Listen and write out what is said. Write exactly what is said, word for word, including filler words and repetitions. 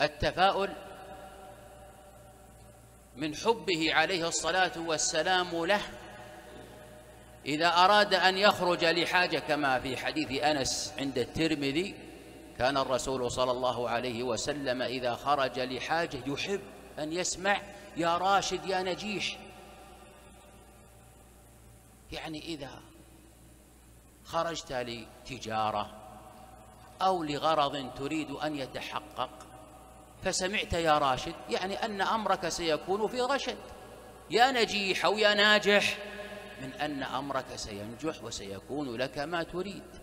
التفاؤل من حبه عليه الصلاة والسلام له إذا أراد أن يخرج لحاجة، كما في حديث أنس عند الترمذي: كان الرسول صلى الله عليه وسلم إذا خرج لحاجة يحب أن يسمع يا راشد يا نجيح. يعني إذا خرجت لتجارة أو لغرض تريد أن يتحقق فسمعت يا راشد، يعني أن أمرك سيكون في رشد، يا نجيح أو يا ناجح، من أن أمرك سينجح وسيكون لك ما تريد.